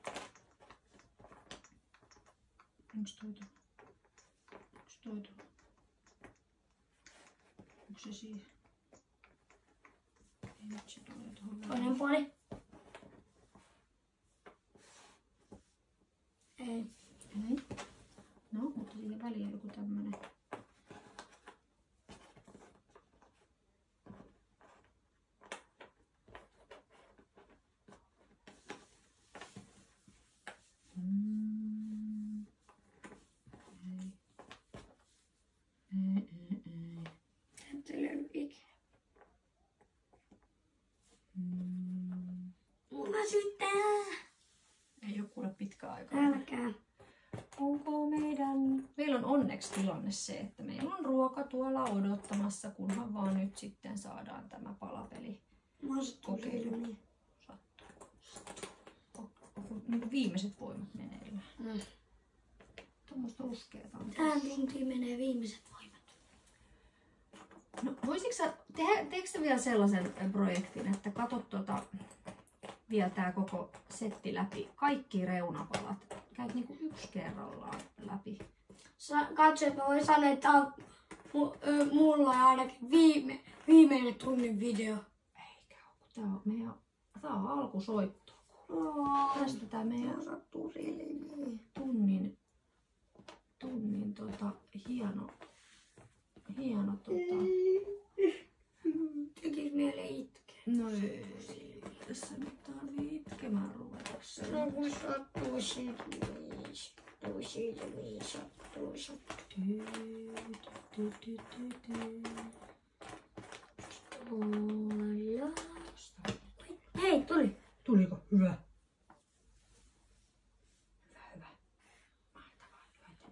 Speaker 2: Onks toi tuolla? Onks toi tuolla? Onks se siihen? Ei nyt se tulee tohon väliin.
Speaker 1: Toinen puoli. Ei.
Speaker 2: Ei. No, mutta siihen väliin joku tämmönen. Ei.
Speaker 1: Ette löydy ikinä. Mun väsyttää.
Speaker 2: Ei oo kuule pitkä aikaa.
Speaker 1: Älkää.
Speaker 2: Onko meillä on onneksi tilanne se, että meillä on ruoka tuolla odottamassa, kunhan vaan nyt sitten saadaan tämä palapeli kokeilu. Niin viimeiset voimat meneillään. Tuommoista ruskeata on.
Speaker 1: Tähän tuntiin menee viimeiset voimat.
Speaker 2: No voisitko sä, teekö sä vielä sellaisen projektin, että katot vielä tää koko setti läpi, kaikki reunapalat, käyt niinku yksi kerrallaan läpi.
Speaker 1: Katso, että mä voin sanoa, että tää on mulla on ainakin viimeinen tunnin video.
Speaker 2: Eikä oo, tää on alkusoitto. Tästä tää meidän tunnin hieno
Speaker 1: Tekis mieli itkeä.
Speaker 2: No ei, tässä nyt tarvii itkemään ruveta.
Speaker 1: No kun sattuu siitä. Hei, tuli.
Speaker 2: Tuliko? Hyvä. Hyvä. Mahtavaa.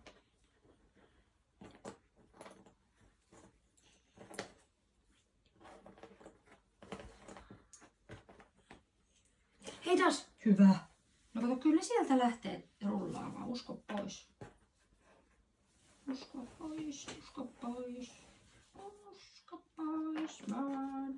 Speaker 1: Hei taas.
Speaker 2: Hyvä. No kato, kyllä sieltä lähtee rullaamaan. Usko pois. Usko pois, usko pois. Usko pois vaan.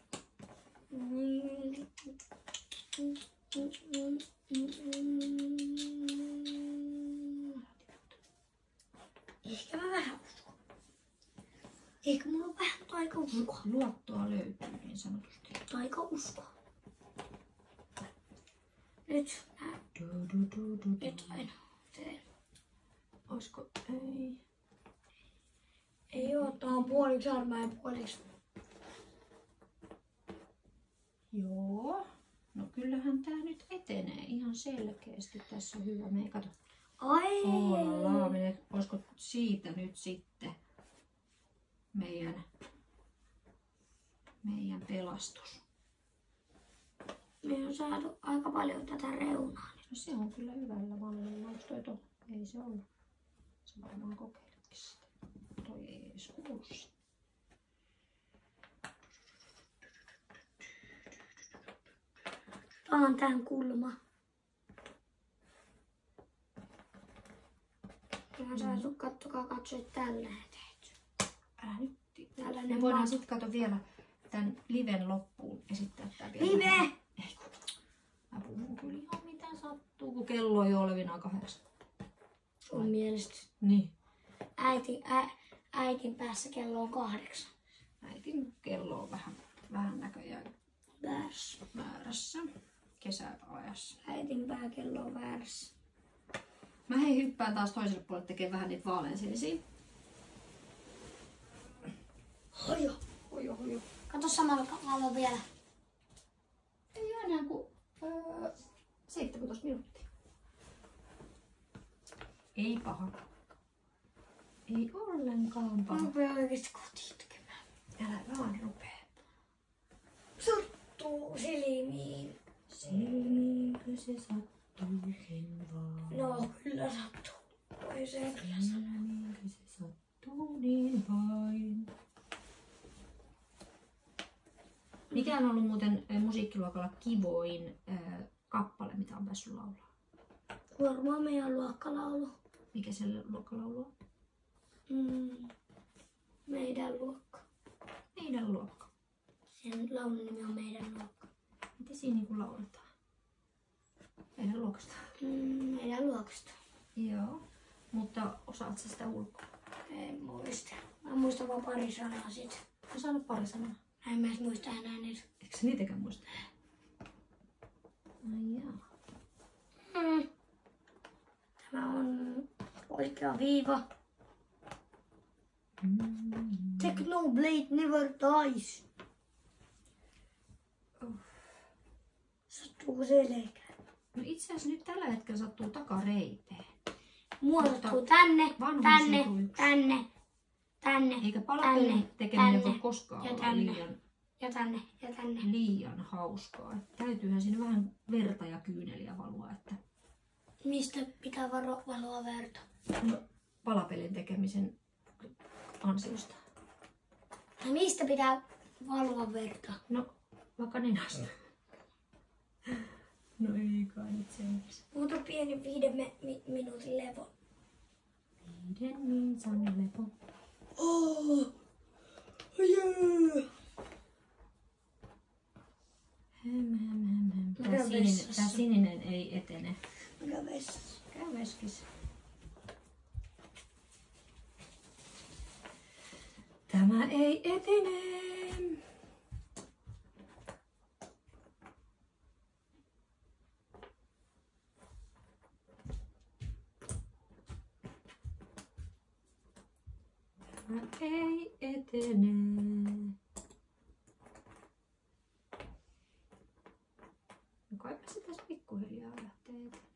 Speaker 1: Ehkä mä vähän uskon. Ehkä mulla on vähän taikauskoa.
Speaker 2: Luottoa löytyy niin sanotusti.
Speaker 1: Taikauskoa. Nyt aina teen.
Speaker 2: Oisko? Ei.
Speaker 1: Ei oo, tää on puoliksi harmaa ja puoliksi.
Speaker 2: Joo. No kyllähän tää nyt etenee ihan selkeästi. Tässä on hyvä. Me ei kato.
Speaker 1: Ai!
Speaker 2: Olisiko siitä nyt sitten meidän pelastus?
Speaker 1: Me on saatu aika paljon tätä reunaa.
Speaker 2: No se on kyllä hyvällä mallilla. Onko toi tuo? Ei se ollut. Se varmaan kokeilutkin sitä. Toi ei edes kuulu sitä.
Speaker 1: Tää on tän kulma. Me on saatu, katsoa tällä tehty.
Speaker 2: Älä nyt.
Speaker 1: Tällainen
Speaker 2: Me voidaan sitten kato vielä tän liven loppuun esittää tää vielä.
Speaker 1: Live!
Speaker 2: Ei kun. Mä puhun kyllä ihan mitä sattuu, kun kello on jo olevinaan 8.
Speaker 1: Sun mielestä.
Speaker 2: Niin.
Speaker 1: Äitin päässä kello on 8.
Speaker 2: Äitin kello on vähän näköjään väärässä kesäajassa.
Speaker 1: Äitin pääkello on väärässä.
Speaker 2: Mä hyppään taas toiselle puolelle tekemään vähän niitä vaaleansinisiä.
Speaker 1: Hojo. Kato samalla tavalla vielä.
Speaker 2: Ei ole enää kuin 17 minuuttia. Ei paha. Ei ollenkaan paha.
Speaker 1: Mä rupean oikeesti kotiin tekemään.
Speaker 2: Älä vaan rupee.
Speaker 1: Sattuu silmiin.
Speaker 2: Silmiinkö se sattuukin vaan?
Speaker 1: No, kyllä sattuu. Voi se kyllä sattuu.
Speaker 2: Silmiinkö se sattuu niin vain? Mikä on ollut muuten musiikkiluokalla kivoin kappale, mitä on päässyt laulaa?
Speaker 1: Varmaan meidän luokkalaulu.
Speaker 2: Mikä se luokkalaulu on?
Speaker 1: Meidän luokka.
Speaker 2: Meidän luokka.
Speaker 1: Sen laulun nimi on Meidän luokka.
Speaker 2: Miten siinä niin lauletaan? Meidän luokasta.
Speaker 1: Meidän luokasta.
Speaker 2: Joo. Mutta osaat sä sitä ulkoa?
Speaker 1: En muista. Mä muistan vaan pari sanaa siitä.
Speaker 2: Mä sano pari sanaa.
Speaker 1: En mä edes muista enää niitä.
Speaker 2: Eikö sä niitäkään muista? Ai jaa.
Speaker 1: Tämä on oikea viiva. Technoblade never dies. Sattuuko selkään?
Speaker 2: No itse asiassa nyt tällä hetkellä sattuu takareipeen.
Speaker 1: Muodostuu tänne,
Speaker 2: vanhuus
Speaker 1: tänne,
Speaker 2: on yksi.
Speaker 1: tänne,
Speaker 2: Eikä palapelin tekeminen
Speaker 1: tänne,
Speaker 2: voi koskaan
Speaker 1: ja
Speaker 2: olla
Speaker 1: tänne.
Speaker 2: liian,
Speaker 1: ja tänne, ja tänne.
Speaker 2: liian hauskaa. Et täytyyhän siinä vähän verta ja kyyneliä valua. Että
Speaker 1: Mistä pitää valoa verta?
Speaker 2: no, palapelin tekemisen ansiosta.
Speaker 1: Ja mistä pitää valua verta?
Speaker 2: No vaikka nenästä. No ei kai nyt semmoista.
Speaker 1: Muuta pieni 5 minuutin levo.
Speaker 2: 5 minsan lepo.
Speaker 1: Oh, yeah.
Speaker 2: Tää sininen ei etene.
Speaker 1: Mikä vessassa?
Speaker 2: Käy veskis. Tämä ei etene. Tämä ei etene. No kaipa se tässä pikkuhiljaa lähtee etenemään.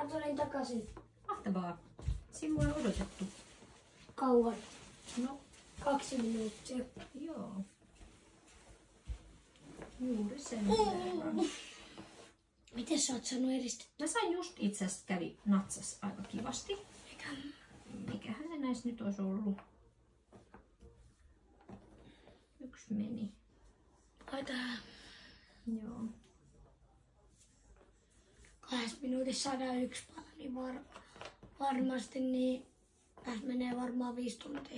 Speaker 1: Mä tulin takaisin.
Speaker 2: Mahtavaa. Sinua on odotettu.
Speaker 1: Kauan.
Speaker 2: No,
Speaker 1: 2 minuuttia.
Speaker 2: joo. Juuri sen verran.
Speaker 1: Miten sä oot saanut edistettyä?
Speaker 2: Mä sain just itse asiassa kävi natsas aika kivasti. Mikähän se näissä nyt olisi ollut? Yksi meni.
Speaker 1: Ai tähän.
Speaker 2: Joo.
Speaker 1: 2 minuutissa saadaan 1 pala, niin varmasti niin tässä menee varmaan 5 tuntia.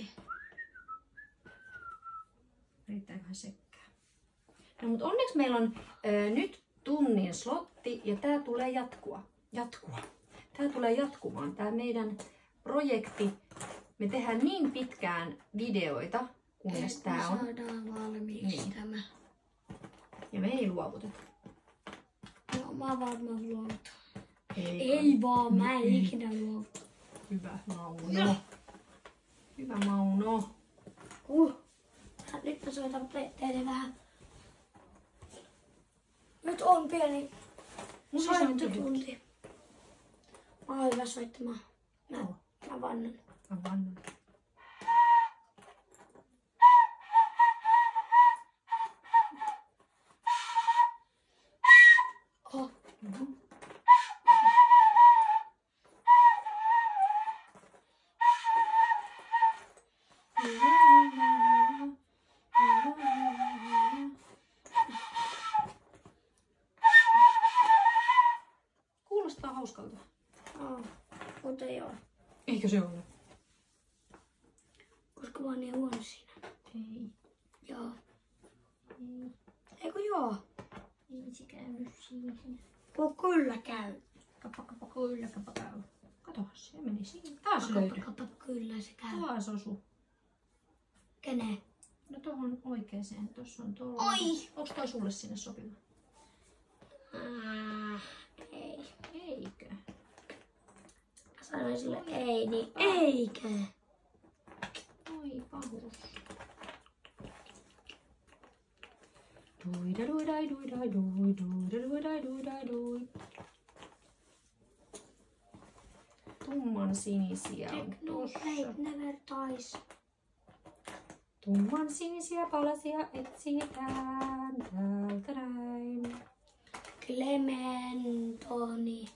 Speaker 2: Riittääköhän sekään. No mutta onneksi meillä on nyt tunnin slotti ja tää tulee jatkua. Tää tulee jatkumaan. Tää meidän projekti. Me tehdään niin pitkään videoita, kunnes tää on.
Speaker 1: Saadaan valmiiksi
Speaker 2: Niin.
Speaker 1: tämä.
Speaker 2: Ja me ei luovuteta.
Speaker 1: No mä varmaan luovutan.
Speaker 2: Ei.
Speaker 1: Ei vaan, mä en ikinä luovuta.
Speaker 2: Hyvä Mauno. Hyvä Mauno.
Speaker 1: Nyt mä soitan teille vähän. Nyt on pieni soittotunti. Mä oon hyvä soittamaan. Mä vannon.
Speaker 2: Mä vannon.
Speaker 1: Oho.
Speaker 2: Kuulostaa hauskalta.
Speaker 1: Mutta ei oo.
Speaker 2: Eikö se ole?
Speaker 1: Koska mä oon niin huono siinä.
Speaker 2: Ei.
Speaker 1: Joo. Eikö joo?
Speaker 2: Ei se käynyt siihen.
Speaker 1: Kyllä käy.
Speaker 2: Kappa, kyllä, kappa käy. Katohan, se meni siihen. Taas löytyi.
Speaker 1: Kyllä se käy.
Speaker 2: Taas osu.
Speaker 1: Keneen?
Speaker 2: No tohon oikeeseen. Tossa on tuolla.
Speaker 1: Oi!
Speaker 2: Onks toi sulle sinne sopiva?
Speaker 1: Ei.
Speaker 2: Eikö?
Speaker 1: Mä sanoin sille ei, niin eikö?
Speaker 2: Oi pahus. Duida duidai duidai dui duida duidai duidai dui. Tumman sinisiä on tuossa.
Speaker 1: Never dies.
Speaker 2: Tumman sinisiä palasia etsitään täältä näin.
Speaker 1: Clementoni.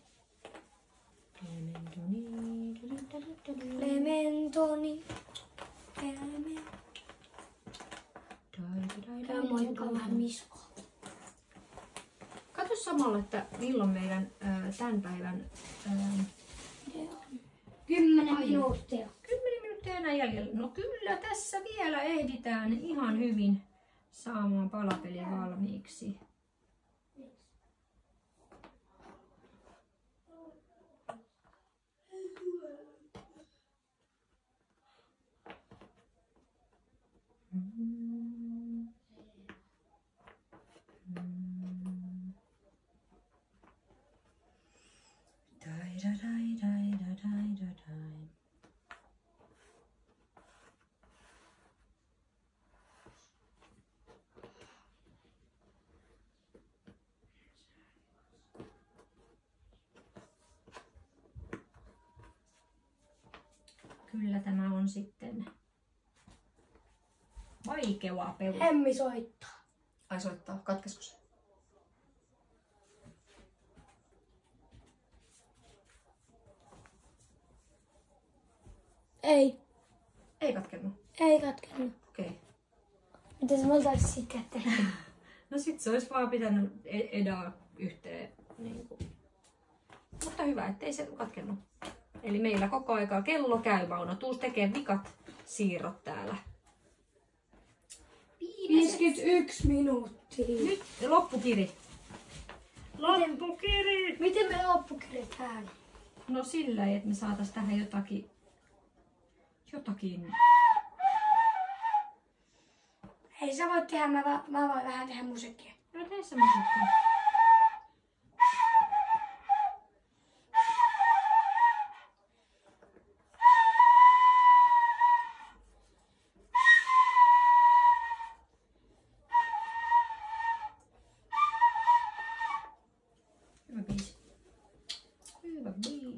Speaker 2: Clementoni.
Speaker 1: Clementoni. Käy moikkaa vähän Miskoa.
Speaker 2: Katso samalla, että milloin meidän tämän päivän
Speaker 1: 10 minuuttia.
Speaker 2: 10 minuuttia enää jäljellä. No kyllä tässä vielä ehditään ihan hyvin saamaan palapeli valmiiksi. Kyllä tämä on sitten vaikeaa pelaa.
Speaker 1: Hemmi soittaa.
Speaker 2: Ai soittaa, katkesko se?
Speaker 1: Ei.
Speaker 2: Ei katkennut.
Speaker 1: Ei katkennut.
Speaker 2: Okei. Okay.
Speaker 1: Miten se voitaisiin sitten tehdä?
Speaker 2: No sit se olisi vaan pitänyt edaa yhteen. Niin kuin. Mutta hyvä, ettei se katkennut. Eli meillä koko aikaa kello käy, Mauno. Tuus tekee vikat siirrot täällä.
Speaker 1: 51 minuuttia.
Speaker 2: Nyt loppukiri. Loppukiri!
Speaker 1: Miten me loppukirjatään?
Speaker 2: No sillä ei, että me saatais tähän jotakin.
Speaker 1: Hei, sä voit tehdä, mä voin vähän tehdä musiikkia.
Speaker 2: No tee se musiikkia. Hyvä biisi. Hyvä biisi.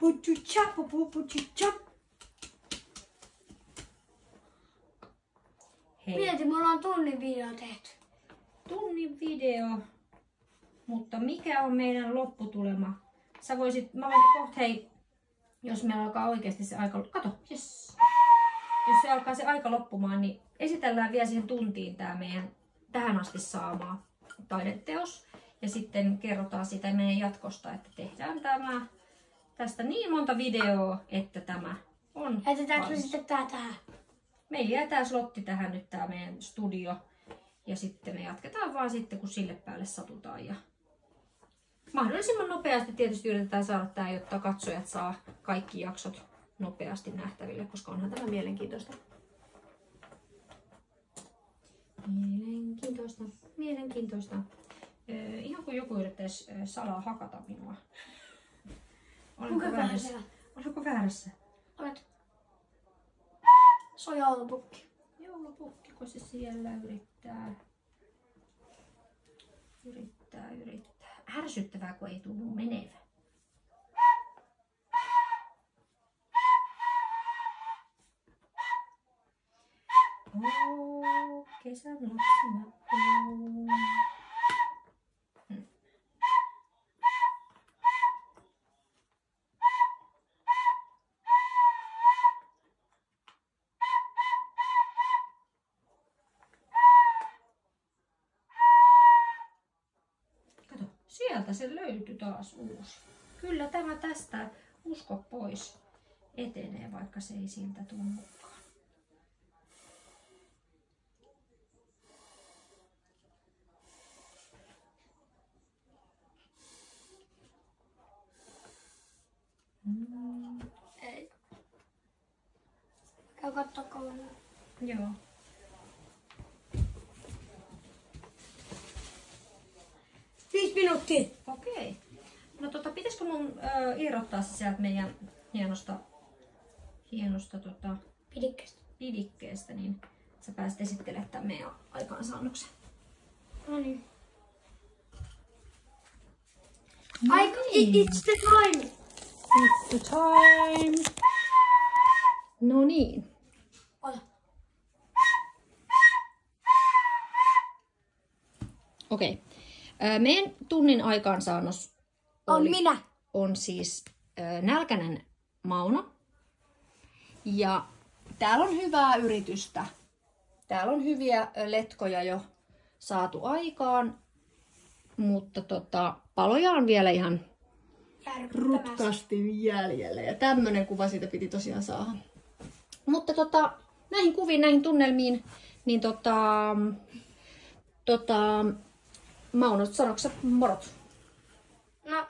Speaker 2: Hei.
Speaker 1: Mieti, mulla on tunnin video tehty.
Speaker 2: Tunnin video. Mutta mikä on meidän lopputulema? Mä voisin kohta, hei, jos meillä alkaa oikeasti se aika, kato, yes. Jos se alkaa se aika loppumaan, niin esitellään vielä siihen tuntiin tää meidän tähän asti saamaa taideteos. Ja sitten kerrotaan siitä meidän jatkosta, että tehdään tästä niin monta videoa, että tämä on
Speaker 1: Jätetäänkö
Speaker 2: valmis.
Speaker 1: sitten tää tähän?
Speaker 2: Meillä jää tää slotti tähän nyt tää meidän studio. Ja sitten me jatketaan vaan sitten, kun sille päälle satutaan. Ja mahdollisimman nopeasti tietysti yritetään saada tää, jotta katsojat saa kaikki jaksot nopeasti nähtäville, koska onhan tämä mielenkiintoista. Mielenkiintoista. Ihan kuin joku yrittäisi salaa hakata minua.
Speaker 1: Kuka väärässä?
Speaker 2: Olenko väärässä?
Speaker 1: Olet. Se on joulupukki.
Speaker 2: Joulupukkiko se siellä yrittää? Ärsyttävää, kun ei tunnu menevä. Kesän lapsena on. Kato, sieltä se löytyi taas uusi. Kyllä tämä tästä usko pois etenee, vaikka se ei siltä tunnukaan.
Speaker 1: Ei. Käy kattoo kauan.
Speaker 2: Joo.
Speaker 1: Viisi minuuttia.
Speaker 2: Okei. No pitäisikö mun irrottaa se sieltä meidän hienosta pidikkeestä, niin sä pääset esittelemään tämän meidän aikaansaannoksen.
Speaker 1: No niin. Aika, it's the time.
Speaker 2: It's the time. No niin.
Speaker 1: Ota.
Speaker 2: Okei. Meidän tunnin aikaansaannos on siis nälkäinen Mauno. Ja täällä on hyvää yritystä. Täällä on hyviä letkoja jo saatu aikaan. Mutta paloja on vielä ihan rutkasti jäljellä. Ja tämmönen kuva siitä piti tosiaan saada. Mutta näihin kuviin, näihin tunnelmiin, niin Mauno, sanoitko sä morot?
Speaker 1: No.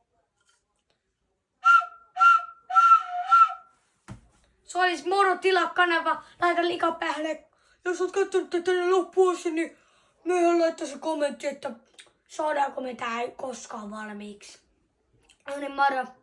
Speaker 1: Se olisi Moro-tila-kanava. Laita lika päälle. Jos oot katsonut tätä loppuun asti, niin mehän laittaa se kommentti, että saadaanko me tää koskaan valmiiksi. No niin, moro.